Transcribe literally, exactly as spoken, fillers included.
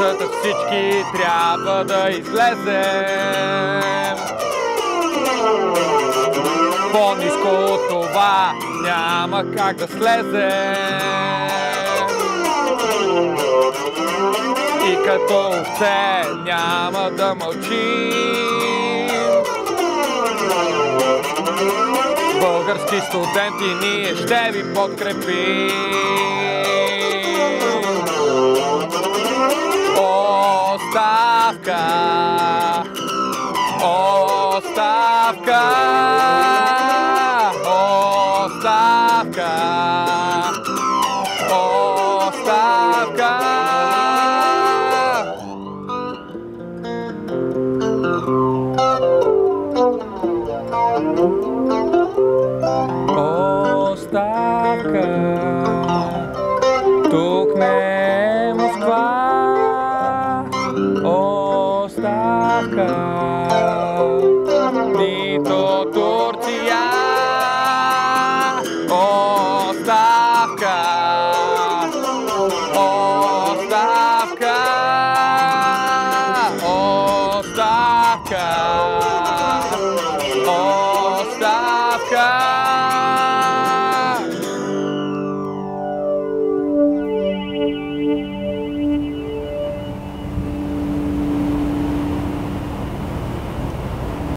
улицата всички трябва да излезем. По-ниско от това няма как да слезем. И като овце няма да мълчим. Български студенти, ние ще ви подкрепим. Оставка, оставка, оставка, оставка. Оставка, тук не е Москва. Оставка.